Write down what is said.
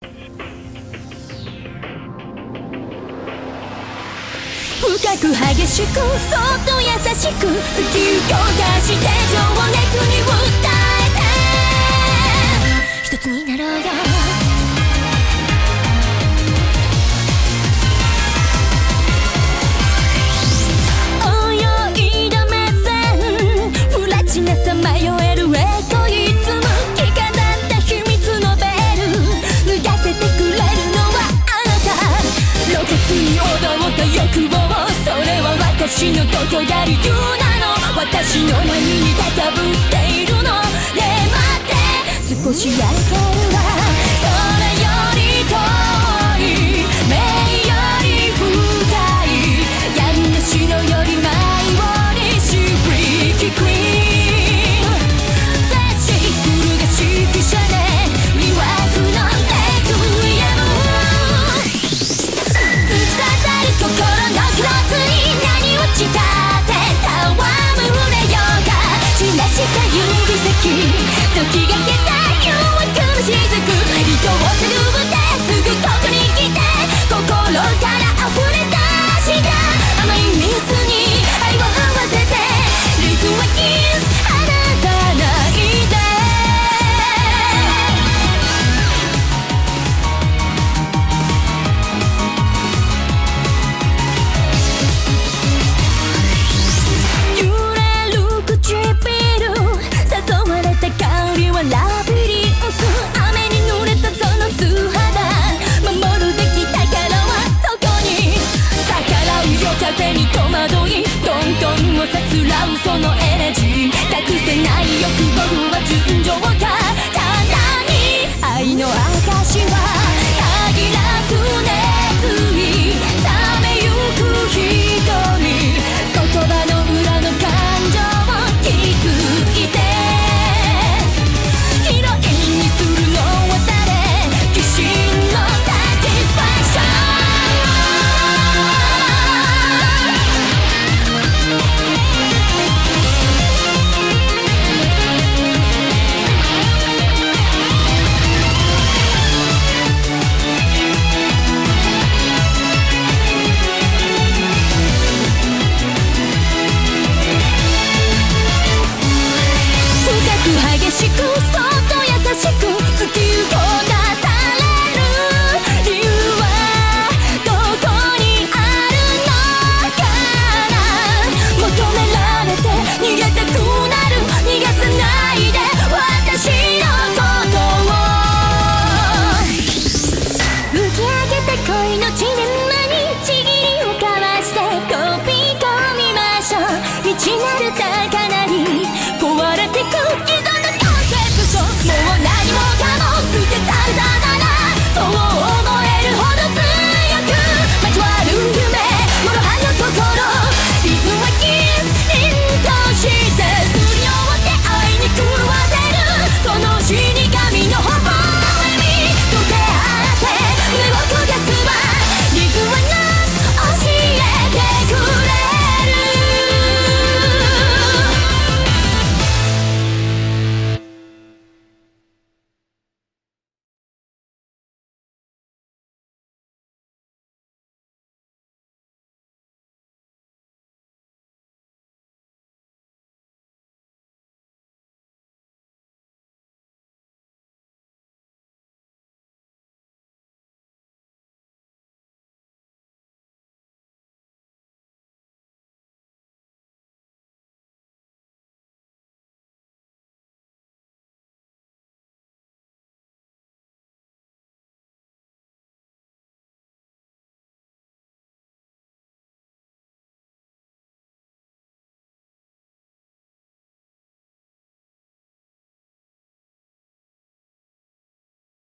深く激しくそっと優しく突き動かして情熱に訴えて一つになろうよ。泳いだ目線不らちなさまよえるエコいつも着飾った秘密のベール脱がせてくれるのはあなた。露骨に踊った欲望、それは私のどこが理由なの。私の何に高ぶっているの。ねえ待って少し焼けるわ。それより遠い目より深い闇の城より舞い降りしフリーキークイーン絶死震が指揮者で魅惑のレクイエム突き刺さる心のクロスに何を誓って戯れようか。散らした指先時がけた誘惑の雫糸をつぐってすぐここに来て心から溢れ出した甘い水に愛を合わせてリズムはキス離さないで。揺れる唇誘われた香りはラビリンス雨に濡れたその素肌守るべき宝はそこに逆らう夜風に戸惑いトントンをさすらうそのエナジー隠せない欲望は純情かただに愛の証は限らず熱い冷めゆく瞳言葉の裏の感情を気づいてヒロインにするのは誰疑心のサティスファクション深く激しくそっと優しく